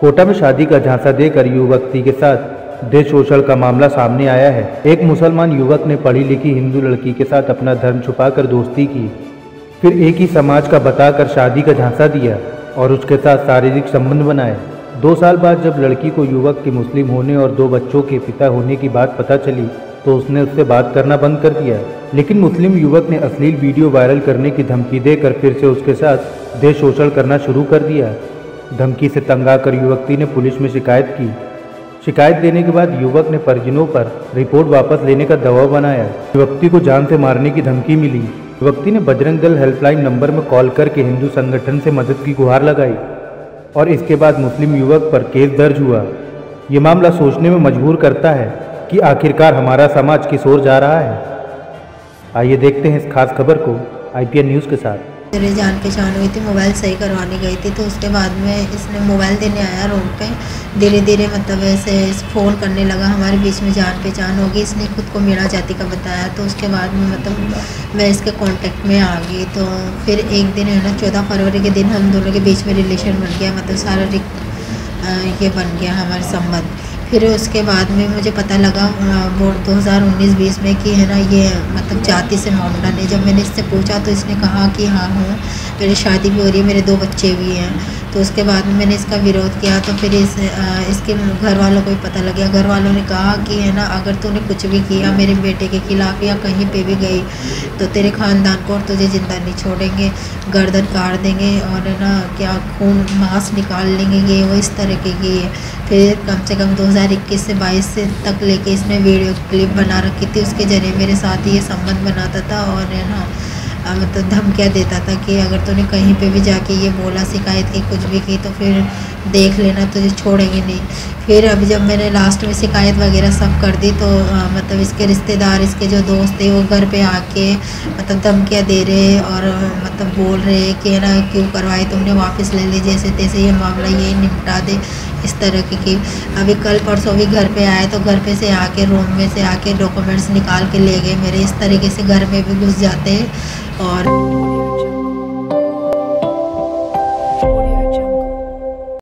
कोटा में शादी का झांसा देकर युवती के साथ देश शोषण का मामला सामने आया है। एक मुसलमान युवक ने पढ़ी लिखी हिंदू लड़की के साथ अपना धर्म छुपाकर दोस्ती की, फिर एक ही समाज का बताकर शादी का झांसा दिया और उसके साथ शारीरिक संबंध बनाए। 2 साल बाद जब लड़की को युवक के मुस्लिम होने और 2 बच्चों के पिता होने की बात पता चली तो उसने उससे बात करना बंद कर दिया। लेकिन मुस्लिम युवक ने अश्लील वीडियो वायरल करने की धमकी देकर फिर से उसके साथ देश शोषण करना शुरू कर दिया। धमकी से तंग आकर युवती ने पुलिस में शिकायत की। शिकायत देने के बाद युवक ने परिजनों पर रिपोर्ट वापस लेने का दबाव बनाया। युवती को जान से मारने की धमकी मिली। युवती ने बजरंग दल हेल्पलाइन नंबर में कॉल करके हिंदू संगठन से मदद की गुहार लगाई और इसके बाद मुस्लिम युवक पर केस दर्ज हुआ। ये मामला सोचने में मजबूर करता है कि आखिरकार हमारा समाज किस ओर जा रहा है। आइए देखते हैं इस खास खबर को IPN न्यूज़ के साथ। मेरी जान पहचान हुई थी, मोबाइल सही करवाने गई थी, तो उसके बाद में इसने मोबाइल देने आया रोड पे। धीरे धीरे मतलब ऐसे फ़ोन करने लगा, हमारे बीच में जान पहचान होगी। इसने खुद को मीणा जाति का बताया, तो उसके बाद में मतलब मैं इसके कांटेक्ट में आ गई। तो फिर एक दिन है ना 14 फरवरी के दिन हम दोनों के बीच में रिलेशन बन गया, मतलब शारीरिक ये बन गया हमारा संबंध। फिर उसके बाद में मुझे पता लगा वो 2019-20 में कि है ना ये मतलब जाति से मामला नहीं। जब मैंने इससे पूछा तो इसने कहा कि हाँ हूँ, मेरी शादी भी हो रही है, मेरे 2 बच्चे भी हैं। तो उसके बाद में मैंने इसका विरोध किया, तो फिर इसके घर वालों को भी पता लग गया। घर वालों ने कहा कि है ना अगर तूने कुछ भी किया मेरे बेटे के खिलाफ़ या कहीं पे भी गई तो तेरे ख़ानदान को और तुझे ज़िंदा नहीं छोड़ेंगे, गर्दन काट देंगे और है ना क्या खून मांस निकाल लेंगे, ये वो इस तरह की है। फिर कम से कम 2021 से 22 तक लेके इसने वीडियो क्लिप बना रखी थी, उसके ज़रिए मेरे साथ ये संबंध बनाता था और है ना मतलब धमकियाँ देता था कि अगर तूने कहीं पे भी जाके ये बोला, शिकायत की, कुछ भी की तो फिर देख लेना, तुझे छोड़ेंगे नहीं। फिर अभी जब मैंने लास्ट में शिकायत वगैरह सब कर दी तो मतलब इसके रिश्तेदार, इसके जो दोस्त थे वो घर पे आके मतलब धमकियाँ दे रहे और मतलब बोल रहे कि है ना क्यों करवाई तुमने, वापस ले ली, जैसे तैसे ये मामला ये निपटा दे, इस तरह की। अभी कल परसों भी घर पे आए तो घर पे से आके रूम में से आके डॉक्यूमेंट्स निकाल के ले गए मेरे। इस तरीके से घर में भी घुस जाते हैं और